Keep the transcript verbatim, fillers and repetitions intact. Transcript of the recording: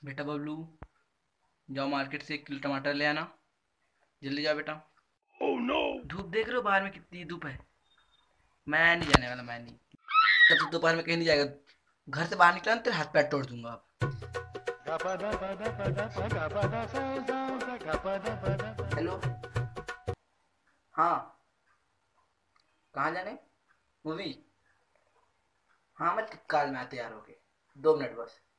बेटा बबलू, जाओ मार्केट से एक किलो टमाटर ले आना। जल्दी जाओ बेटा। Oh no! धूप देख रहे हो बाहर में कितनी धूप है। मैं नहीं जाने वाला, मैं नहीं। जब तक दोपहर में कहीं नहीं जाएगा, घर से बाहर निकला ना तेरे हाथ पैर तोड़ दूंगा आप। हेलो। हाँ। कहाँ जाने? मूवी। हाँ मैं तत्काल में आ, तैयार होके। दो मिनट बस।